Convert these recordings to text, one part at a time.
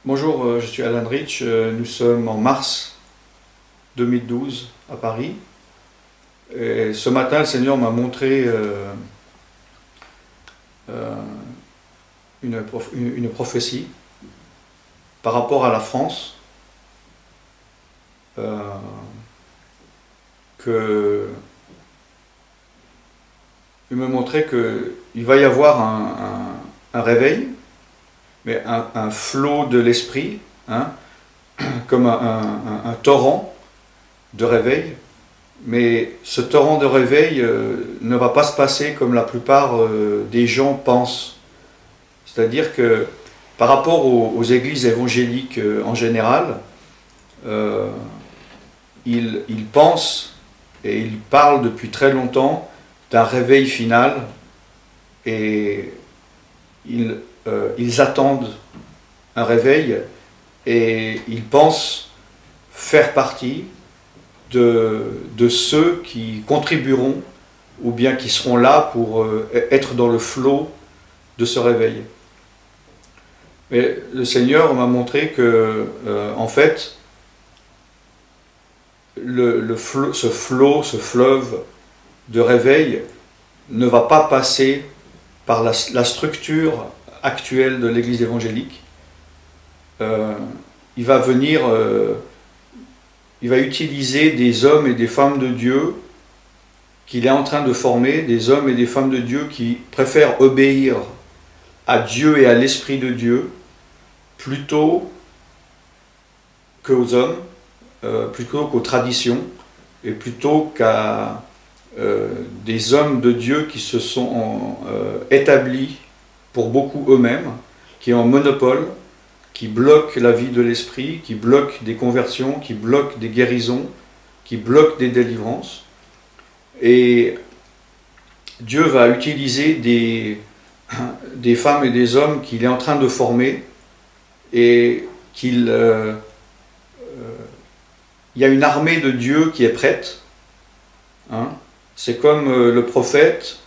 Bonjour, je suis Alan Rich, nous sommes en mars 2012 à Paris. Et ce matin, le Seigneur m'a montré une prophétie par rapport à la France, que il me montrait qu'il va y avoir un réveil, mais un flot de l'esprit, hein, comme un torrent de réveil. Mais ce torrent de réveil ne va pas se passer comme la plupart des gens pensent. C'est-à-dire que par rapport aux églises évangéliques en général, ils pensent et ils parlent depuis très longtemps d'un réveil final, et ils attendent un réveil et ils pensent faire partie de ceux qui contribueront ou bien qui seront là pour être dans le flot de ce réveil. Mais le Seigneur m'a montré que, en fait, ce fleuve de réveil ne va pas passer par la structure actuelle de l'Église évangélique. Il va venir, il va utiliser des hommes et des femmes de Dieu qu'il est en train de former, des hommes et des femmes de Dieu qui préfèrent obéir à Dieu et à l'Esprit de Dieu plutôt qu'aux hommes, plutôt qu'aux traditions, et plutôt qu'à des hommes de Dieu qui se sont établis pour beaucoup eux-mêmes, qui ont un monopole, qui bloquent la vie de l'esprit, qui bloquent des conversions, qui bloquent des guérisons, qui bloquent des délivrances. Et Dieu va utiliser des femmes et des hommes qu'il est en train de former, et il y a une armée de Dieu qui est prête. Hein. C'est comme le prophète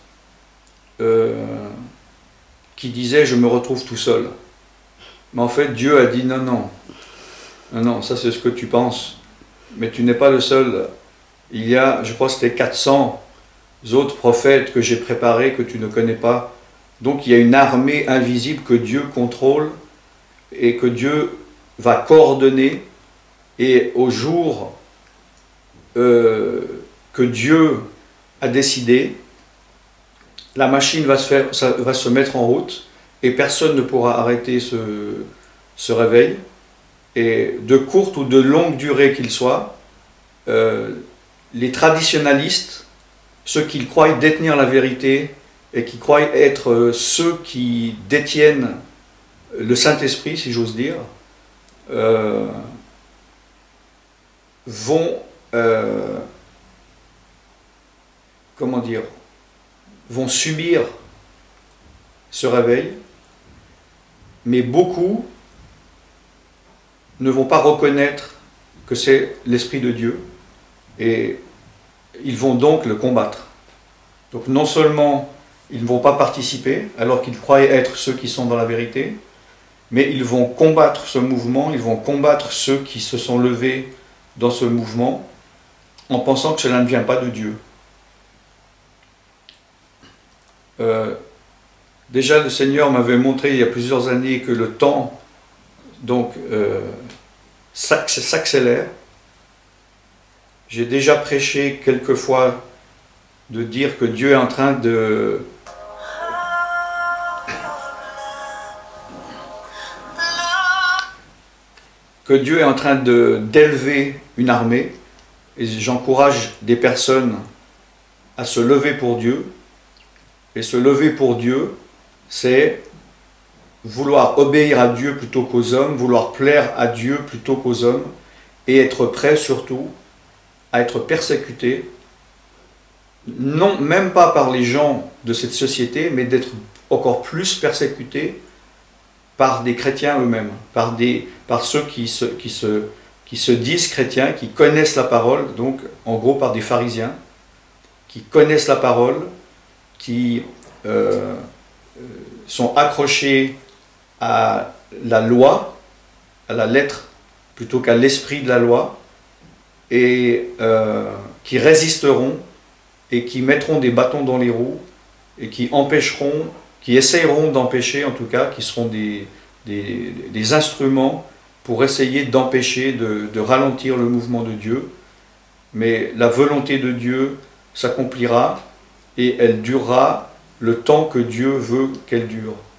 qui disait « je me retrouve tout seul ». Mais en fait, Dieu a dit « non, non, non, non, ça c'est ce que tu penses, mais tu n'es pas le seul. Il y a, je crois que c'était 400 autres prophètes que j'ai préparés, que tu ne connais pas. Donc il y a une armée invisible que Dieu contrôle et que Dieu va coordonner, et au jour que Dieu a décidé, la machine va se mettre en route et personne ne pourra arrêter ce réveil. Et de courte ou de longue durée qu'il soit, les traditionalistes, ceux qui croient détenir la vérité et qui croient être ceux qui détiennent le Saint-Esprit, si j'ose dire, vont subir ce réveil, mais beaucoup ne vont pas reconnaître que c'est l'Esprit de Dieu, et ils vont donc le combattre. Donc non seulement ils ne vont pas participer, alors qu'ils croient être ceux qui sont dans la vérité, mais ils vont combattre ce mouvement, ils vont combattre ceux qui se sont levés dans ce mouvement, en pensant que cela ne vient pas de Dieu. Déjà le Seigneur m'avait montré il y a plusieurs années que le temps donc s'accélère. J'ai déjà prêché quelquefois de dire que Dieu est en train de d'élever une armée, et j'encourage des personnes à se lever pour Dieu. Et se lever pour Dieu, c'est vouloir obéir à Dieu plutôt qu'aux hommes, vouloir plaire à Dieu plutôt qu'aux hommes, et être prêt surtout à être persécuté, non, même pas par les gens de cette société, mais d'être encore plus persécuté par des chrétiens eux-mêmes, par ceux qui se disent chrétiens, qui connaissent la parole, donc en gros par des pharisiens, qui connaissent la parole, qui sont accrochés à la loi, à la lettre plutôt qu'à l'esprit de la loi, et qui résisteront et qui mettront des bâtons dans les roues et qui empêcheront, qui essayeront d'empêcher en tout cas, qui seront des instruments pour essayer d'empêcher, de ralentir le mouvement de Dieu. Mais la volonté de Dieu s'accomplira et elle durera le temps que Dieu veut qu'elle dure.